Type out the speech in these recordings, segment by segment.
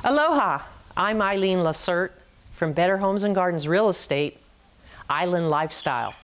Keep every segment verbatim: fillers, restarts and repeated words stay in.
Aloha, I'm Eileen Lacerte from Better Homes and Gardens Real Estate, Island Lifestyle.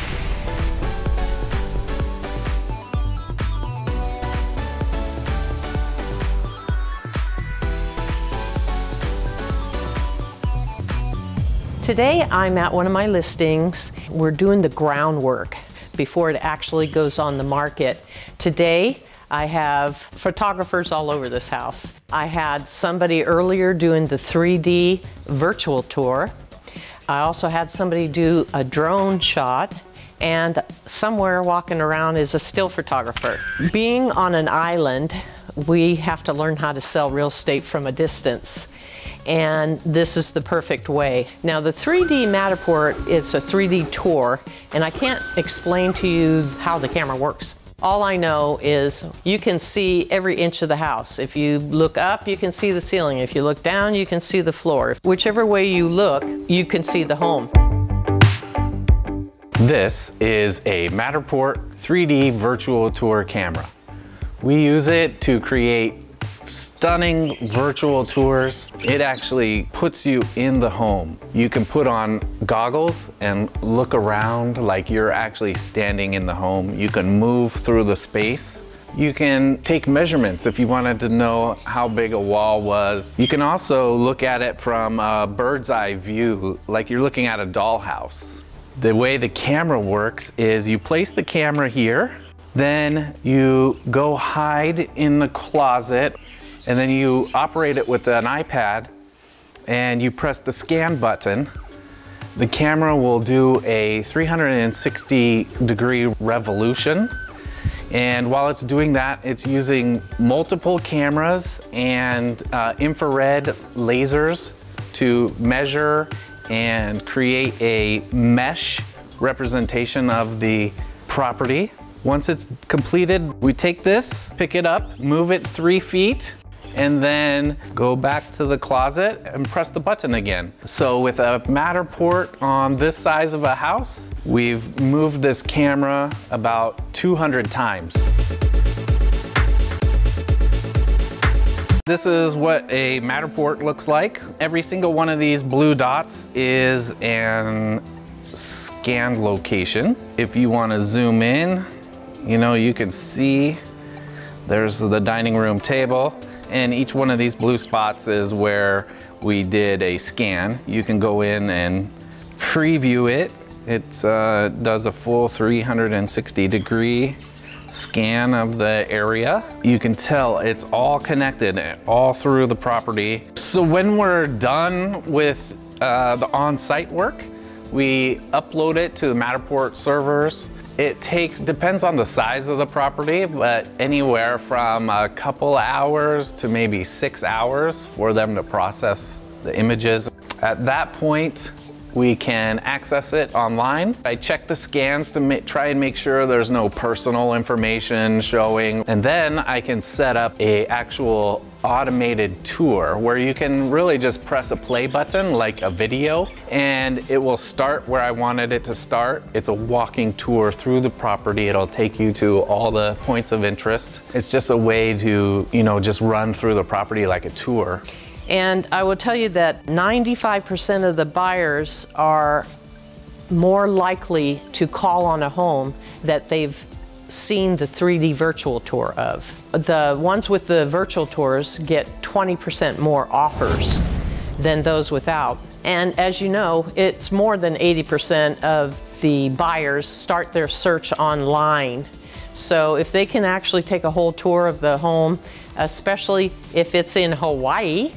Today I'm at one of my listings. We're doing the groundwork before it actually goes on the market. Today I have photographers all over this house. I had somebody earlier doing the three D virtual tour. I also had somebody do a drone shot, and somewhere walking around is a still photographer. Being on an island, we have to learn how to sell real estate from a distance. And this is the perfect way. Now the three D Matterport, it's a three D tour, and I can't explain to you how the camera works. All I know is you can see every inch of the house. If you look up, you can see the ceiling. If you look down, you can see the floor. Whichever way you look, you can see the home. This is a Matterport three D virtual tour camera. We use it to create stunning virtual tours. It actually puts you in the home. You can put on goggles and look around like you're actually standing in the home. You can move through the space. You can take measurements if you wanted to know how big a wall was. You can also look at it from a bird's eye view, like you're looking at a dollhouse. The way the camera works is you place the camera here, then you go hide in the closet, and then you operate it with an iPad and you press the scan button. The camera will do a three hundred sixty degree revolution. And while it's doing that, it's using multiple cameras and uh, infrared lasers to measure and create a mesh representation of the property. Once it's completed, we take this, pick it up, move it three feet, and then go back to the closet and press the button again. So with a Matterport on this size of a house, we've moved this camera about two hundred times. This is what a Matterport looks like. Every single one of these blue dots is an scanned location. If you want to zoom in, you know, you can see there's the dining room table, and each one of these blue spots is where we did a scan. You can go in and preview it. It uh, does a full three hundred sixty degree scan of the area. You can tell it's all connected all through the property. So when we're done with uh, the on-site work, we upload it to the Matterport servers. It takes, depends on the size of the property, but anywhere from a couple hours to maybe six hours for them to process the images. At that point, we can access it online. I check the scans to ma- try and make sure there's no personal information showing. And then I can set up a actual automated tour where you can really just press a play button like a video, and it will start where I wanted it to start. It's a walking tour through the property. It'll take you to all the points of interest. It's just a way to, you know, just run through the property like a tour. And I will tell you that ninety-five percent of the buyers are more likely to call on a home that they've seen the three D virtual tour of. The ones with the virtual tours get twenty percent more offers than those without. And as you know, it's more than eighty percent of the buyers start their search online. So if they can actually take a whole tour of the home, especially if it's in Hawaii,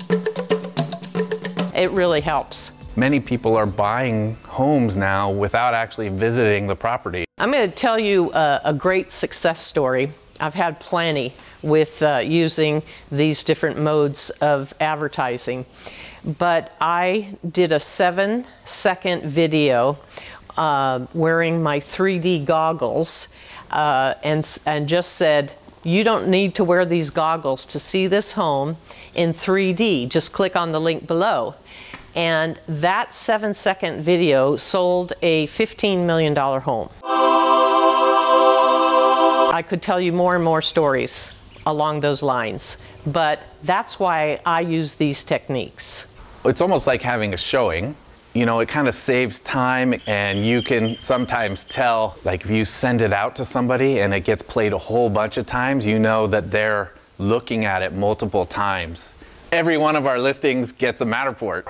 it really helps. Many people are buying homes now without actually visiting the property. I'm going to tell you a, a great success story. I've had plenty with uh, using these different modes of advertising. But I did a seven second video uh, wearing my three D goggles uh, and, and just said, you don't need to wear these goggles to see this home in three D. Just click on the link below. And that seven second video sold a fifteen million dollar home. I could tell you more and more stories along those lines. But that's why I use these techniques. It's almost like having a showing. You know, it kind of saves time, and you can sometimes tell, like if you send it out to somebody and it gets played a whole bunch of times, you know that they're looking at it multiple times. Every one of our listings gets a Matterport.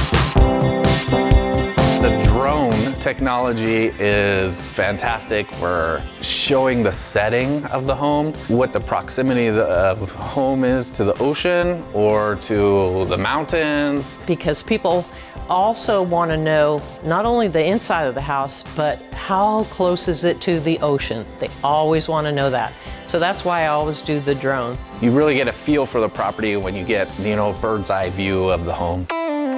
The drone technology is fantastic for showing the setting of the home, what the proximity of the uh, home is to the ocean or to the mountains. Because people also want to know not only the inside of the house, but how close is it to the ocean. They always want to know that. So that's why I always do the drone. You really get a feel for the property when you get, you know, a bird's eye view of the home.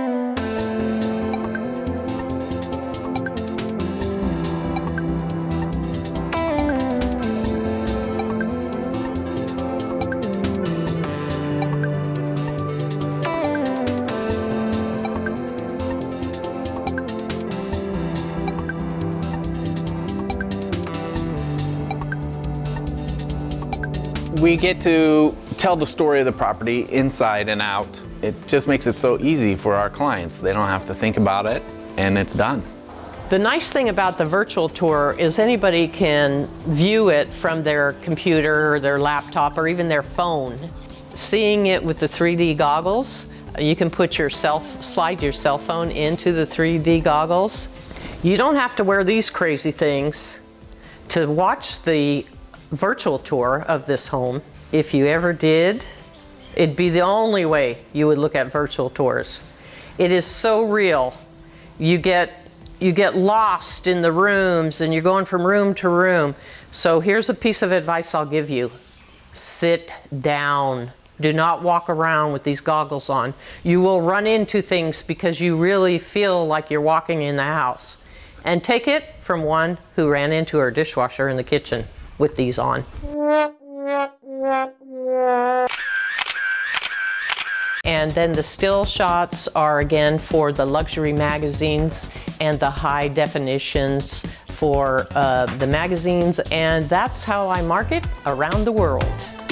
We get to tell the story of the property inside and out. It just makes it so easy for our clients. They don't have to think about it, and it's done. The nice thing about the virtual tour is anybody can view it from their computer or their laptop or even their phone. Seeing it with the three D goggles, you can put your self, slide your cell phone into the three D goggles. You don't have to wear these crazy things to watch the virtual tour of this home. If you ever did, it'd be the only way you would look at virtual tours. It is so real. You get, you get lost in the rooms and you're going from room to room. So here's a piece of advice I'll give you. Sit down. Do not walk around with these goggles on. You will run into things because you really feel like you're walking in the house. And take it from one who ran into her dishwasher in the kitchen with these on. And then the still shots are again for the luxury magazines and the high definitions for uh, the magazines, and that's how I market around the world.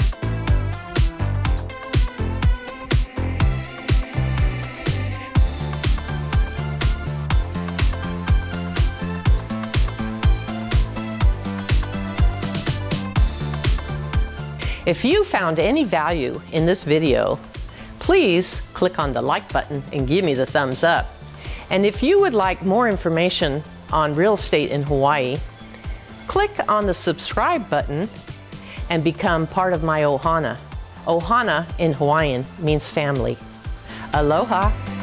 If you found any value in this video, please click on the like button and give me the thumbs up. And if you would like more information on real estate in Hawaii, click on the subscribe button and become part of my ohana. Ohana in Hawaiian means family. Aloha.